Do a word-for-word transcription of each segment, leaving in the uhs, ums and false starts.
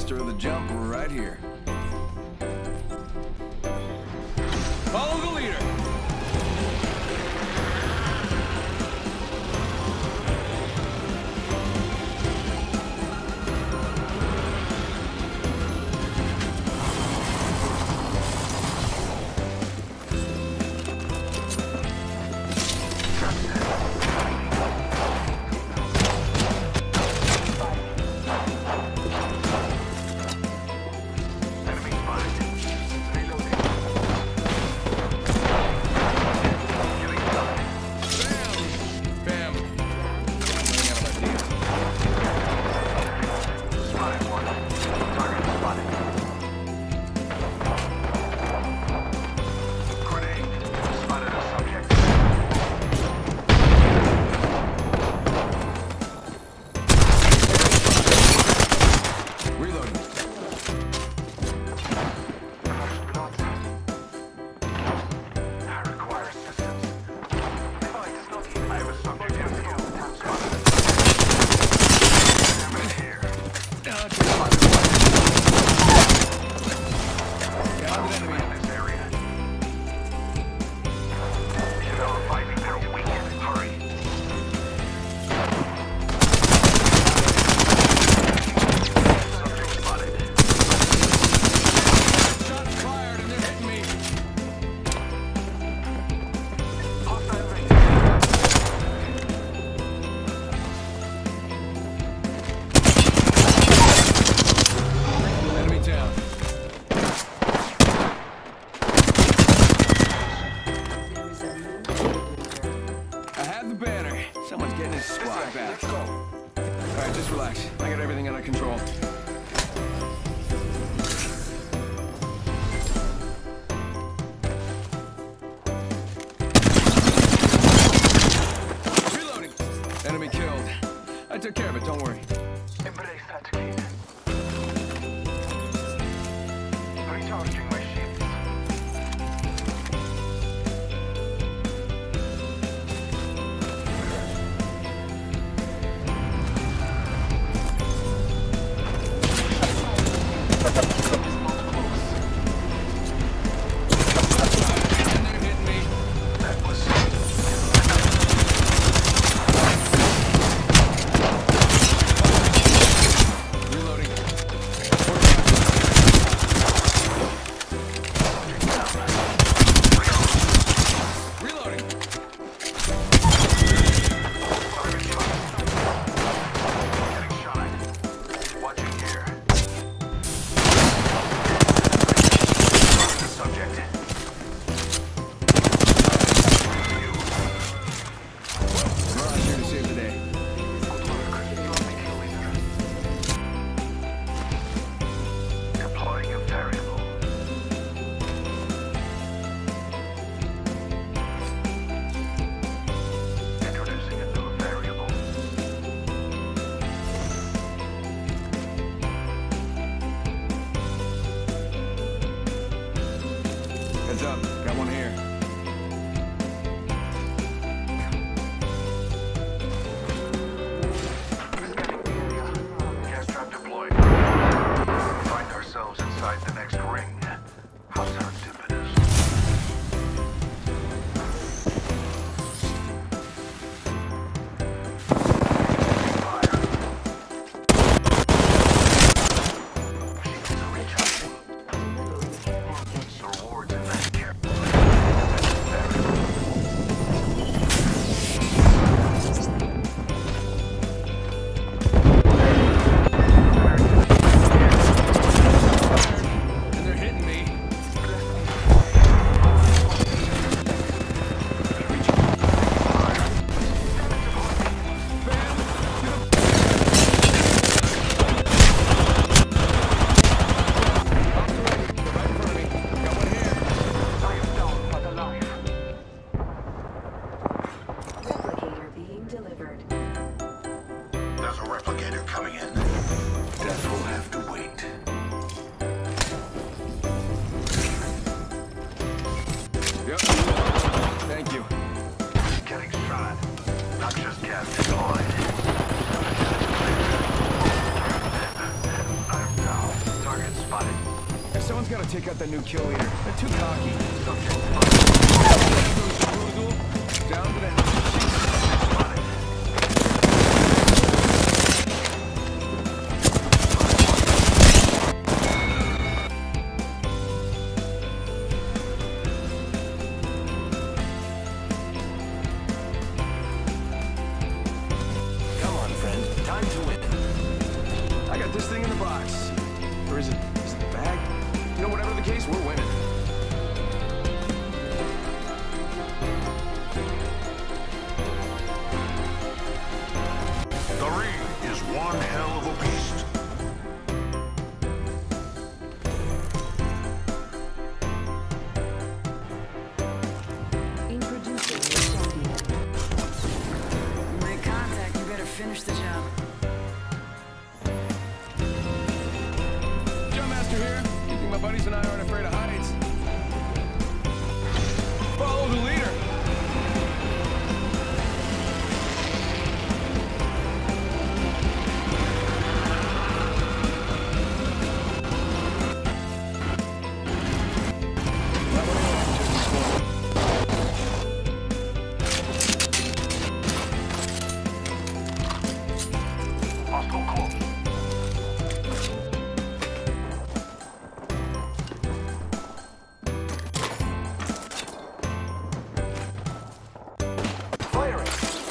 master of the jump right here. Follow the leader. I took care of it, don't worry. Embrace that kid. Recharging my shields. Heads up, got one here. Gas trap deployed. We find ourselves inside the next ring. How serendipitous. There's a replicator coming in. Death will have to wait. Yep. Thank you. Getting shot. Not just gas deployed. I'm down. Someone's gotta take out the new kill leader. They're too cocky. Down to the Come on, friend. Time to win. I got this thing in the box. Or is it, is it the bag? You know, whatever the case, we're winning. The ring is one hell of a beast. Introducing your champion. You make contact, you better finish the job. Jumpmaster here. You think my buddies and I aren't afraid of heights? Follow the leader. Hostile close. Firing.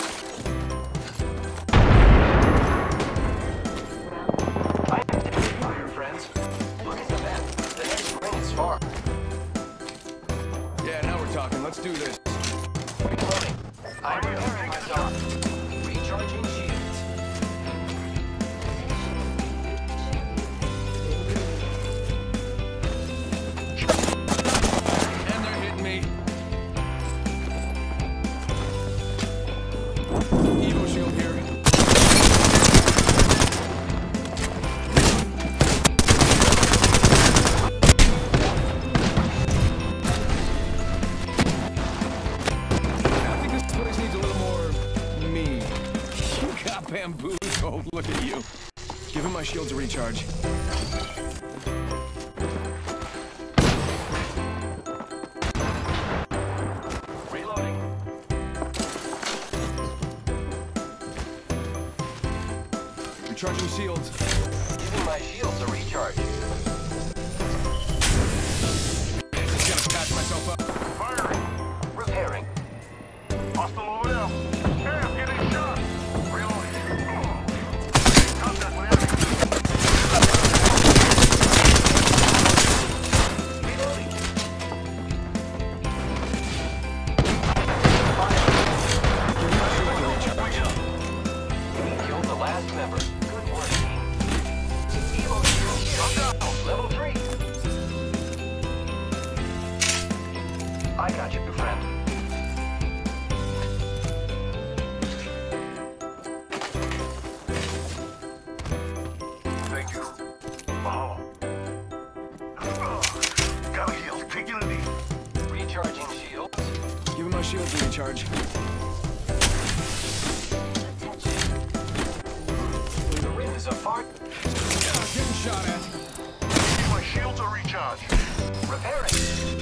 I am taking fire, friends. Look at the map. The next ring is far. Yeah, now we're talking. Let's do this. Reloading. I'm repairing myself. Recharging shields. And they're hitting me. Evo shield here. I think this place needs a little more me. You got bamboozled. Look at you. Give him my shield to recharge. Reloading. Recharging shields. Giving my shields a recharge. Just gotta patch myself up. Firing. Repairing. Hostile over there. Hey, I'm getting shot. Reloading. Contact with enemy. Reloading. We killed the last member. Good work, team. Evo shield here. Level three. I got you, friend. Thank you. Mahalo. Gotta heal. Take it easy. Recharging shields. Give him my shield to recharge. The ring is a far. Yeah, getting shot at. Give my shield to recharge. Repairing.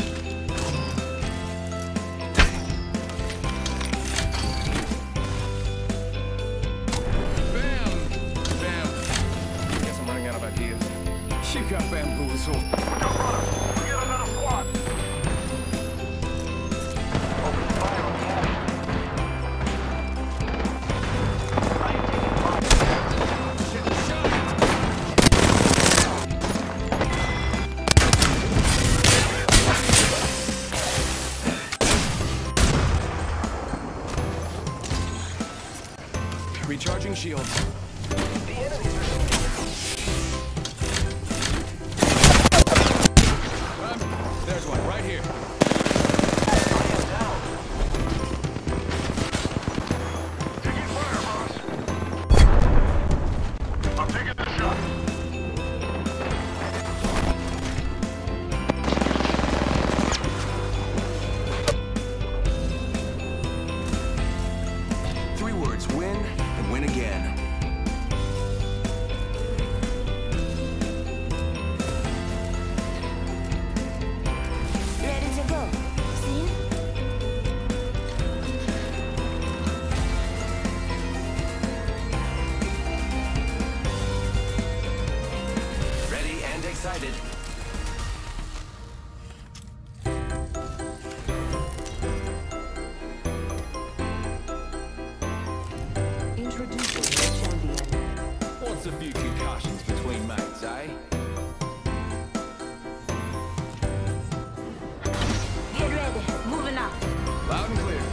Bam! Bam. Guess I'm running out of ideas. You got bamboozled. Jump runner. We get another squad. Open fire on the enemy. I am taking fire. Getting shot at. Recharging shields. The enemies are Um, there's one right here. I am down. Taking fire, boss. I'm taking the shot. Three words, win and win again. sighted. Introducing the champion. What's a few concussions between mates, eh? Get ready. Moving up. Loud and clear.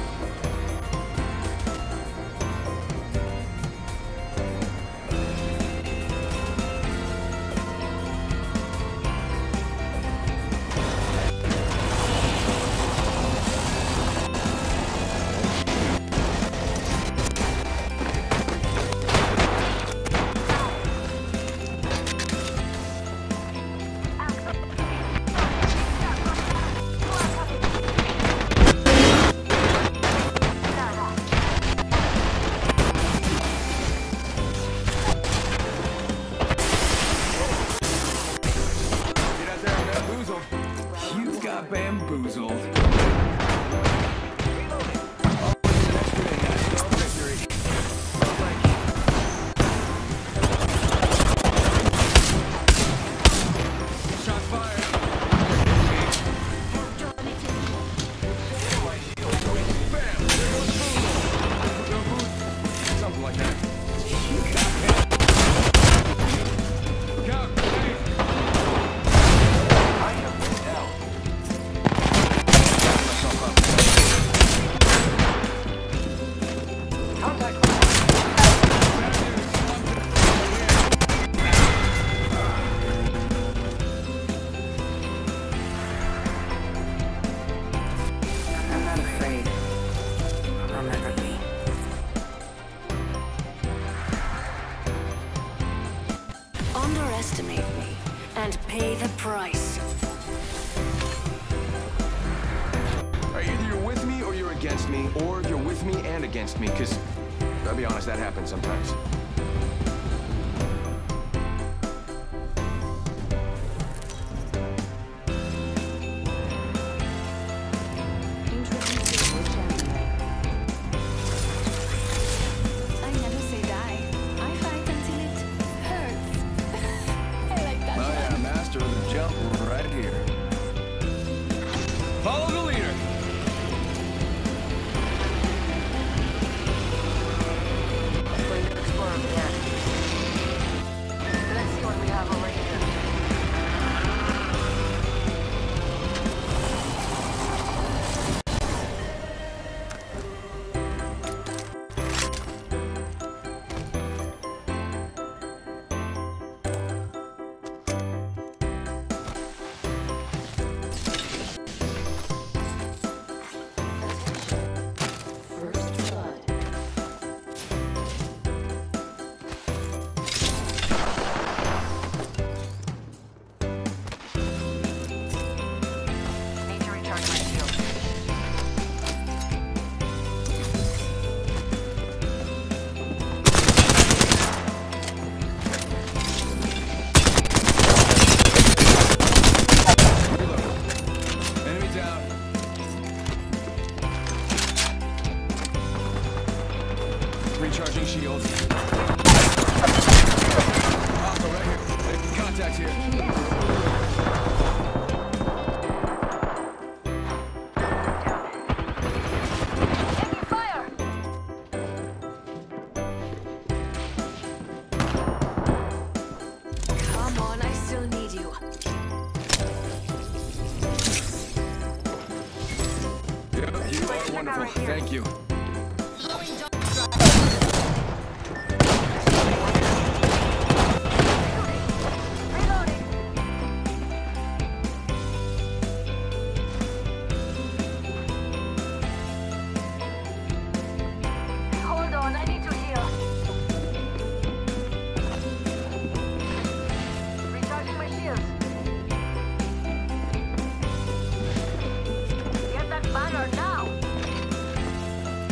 You got bamboozled. Shots fired. Bam! There goes Boozle. Something like that. You got him. Look out, grenade. I have been down. Myself up. Contact. I'm not afraid. I'll never be. Underestimate me and pay the price. Alright, either you're with me or you're against me, or you're with me and against me, because, I'll be honest, that happens sometimes. Introducing the champion. I never say die. I fight until it hurts. I like that Oh yeah, one. master of the jump right here. Follow the leader. Going to explore again. Let's see what we have over here. First blood. Need to recharge my shield. Enemy down. Recharging shields. Hostile right here. Contact here. Taking fire! Come on, I still need you. Yep, you are wonderful. Thank you. Reloading! Hold on, I need to heal. Recharging my shields. Get that banner now!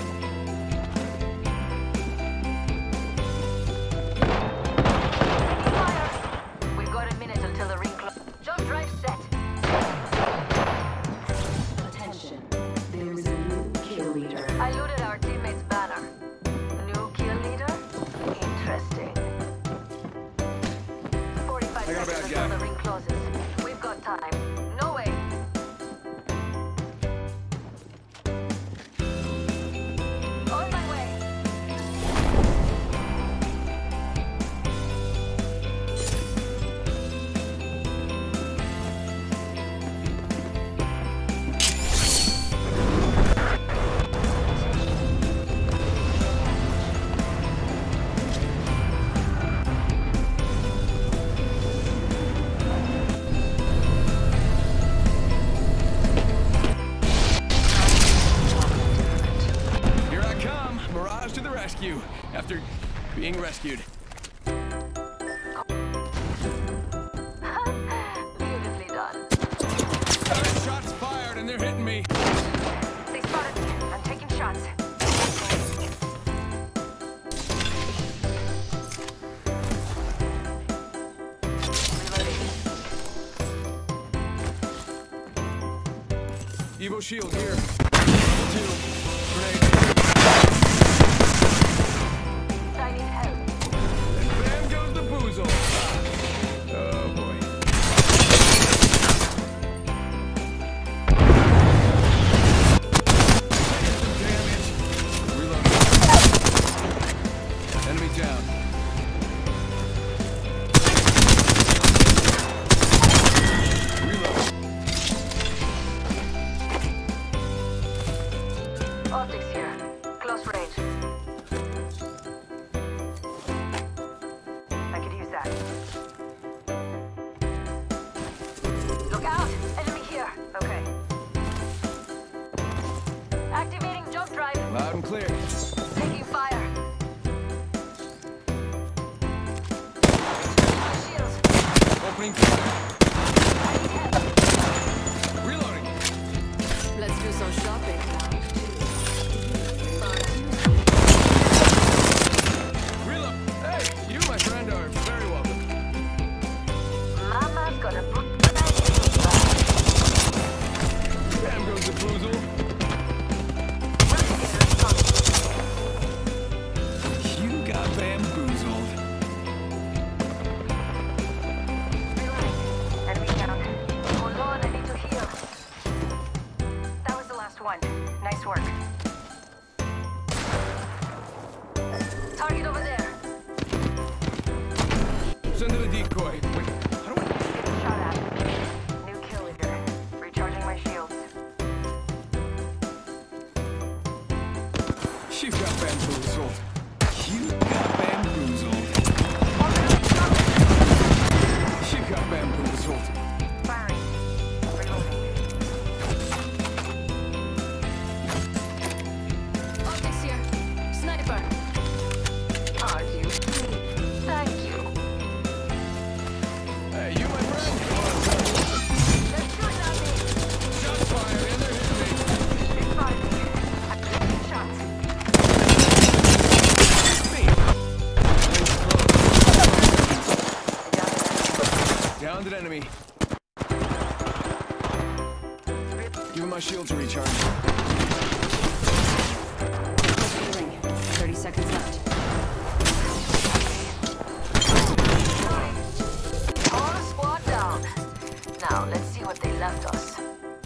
rescue after being rescued. Beautifully done. Uh, shots fired and they're hitting me. They spotted me. I'm taking shots. Evo shield here. Level two. Grenade. I need help. And bam goes the boozle. Oh boy. Taking some damage. Reload. Enemy down. Reload. Optics here. Close range. I could use that. Look out! Enemy here. Okay. Activating jump drive. Loud and clear. Taking fire. Shields. Opening fire. I need help. Reloading. Let's do some shopping. Reload. Hey, you, my friend, are very welcome. Mama's gonna put Bam goes the boozle. You got bamboozled. Enemy down. Hold on, I need to heal. That was the last one. Nice work. Target over there. Send to the decoy. Wait, how do I... Getting shot at. New kill leader. Recharging my shields. You got bamboozled. You got bamboozled. You got bamboozled. Firing. Reloading. Optics here. Sniper. Are you? Thank you. Hey, you, my friend. Come on. They're shooting at me. Shots fired and they're hitting me. They spotted me. I'm taking shots. Me. Down to enemy. Give him my shield to recharge. Ring. thirty seconds left. All squad down. Now let's see what they left us.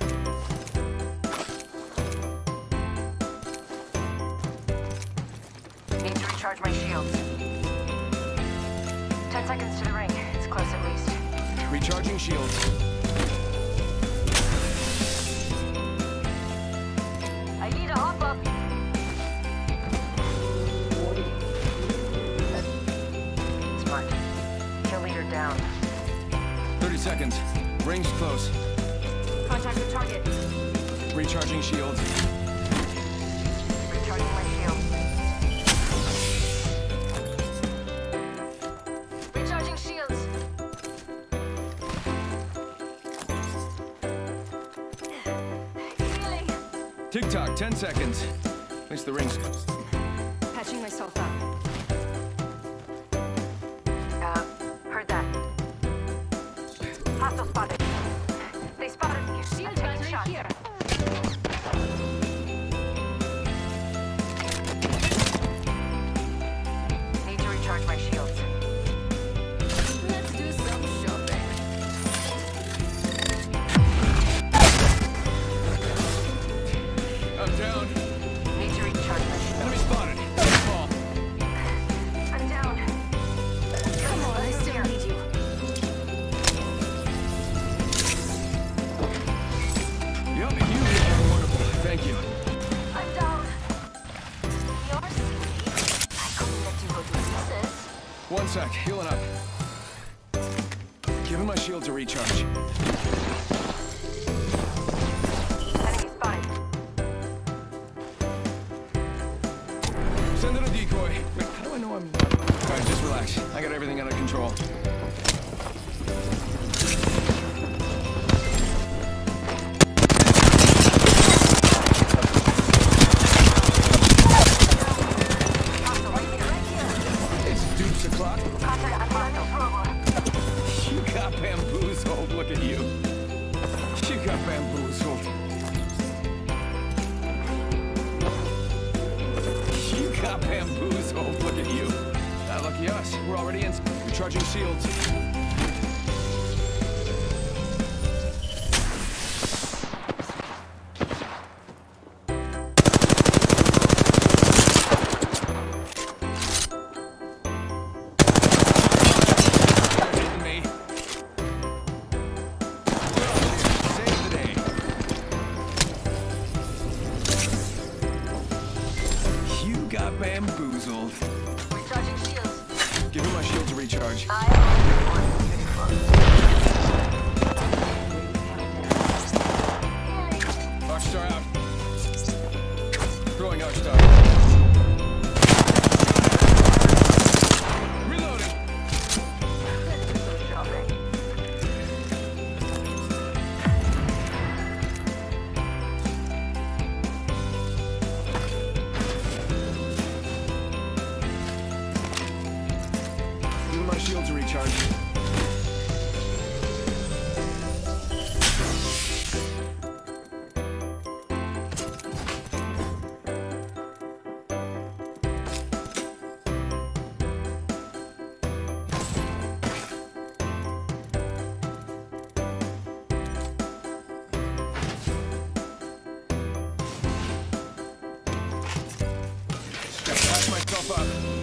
Need to recharge my shields. Ten seconds to the ring. It's close at least. Recharging shields. I need a hop up. Smart. Kill leader down. thirty seconds. Ring's close. Contact with target. Recharging shields. Recharging my shield. Recharging shields. Healing. Tick tock, ten seconds. At least the ring's... Patching myself up. Uh, heard that. Hostile spotted. They spotted me. Shield I'm taking battery shots. here. Need to recharge my shields. Let's do some shopping. I'm down. Need to recharge my shields. Enemy spotted. Fall. I'm down. Come on, I still need you. Yup, you are wonderful. Thank you. I'm down. You're sweet. I couldn't let you go to pieces. One sec, healing up. Give him my shield to recharge. Enemy spotted. Send in a decoy. relax. I got everything under control. It's Dukes o'clock. You got bamboozled. Look at you. You got bamboozled. You got bamboozled. Look at you. Uh, lucky us. We're already in. We're charging shields. Hitting me. Save the day. You got bamboozled. Recharging shields. Give me my shield to recharge. Arcstar out. Throwing Arcstar. Reloading. Give me my shield to recharge. Gotta patch myself up.